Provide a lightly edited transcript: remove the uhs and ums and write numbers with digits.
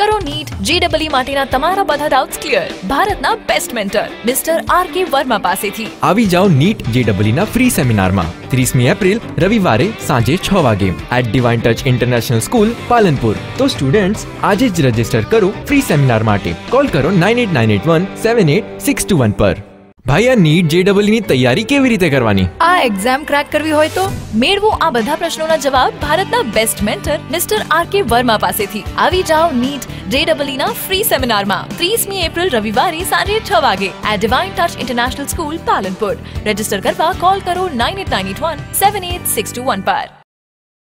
કરો નીટ જેડબલઈ માટેના તમારા બધા ડાઉટ્સ ક્લિયર ભારતના best mentor mister R K. Verma પાસેથી. આવી જાઓ નીટ જેડબલઈ ના ફ્રી સેમિનારમાં 30મી એપ્રિલ રવિવારે સાંજે 6 વાગે at divine touch international school Palanpur. તો સ્ટુડન્ટ્સ આજે જ રજીસ્ટર કરો ફ્રી સેમિનાર માટે. કોલ કરો 9898178621 પર. ભાઈ આ નીટ જેડબલઈ ની તૈયારી કેવી રીતે કરવાની? આ એક્ઝામ ક્રેક કરવી હોય તો મેળવો આ બધા પ્રશ્નોના જવાબ ભારતના best mentor mister R K. Verma પાસેથી. આવી જાઓ નીટ જેડબલઈ ના ફ્રી સેમિનારમાં 30મી એપ્રિલ રવિવારે સાંજે 6 વાગે at divine touch international school Palanpur. Register કરવા કોલ કરો 9898178621 પર.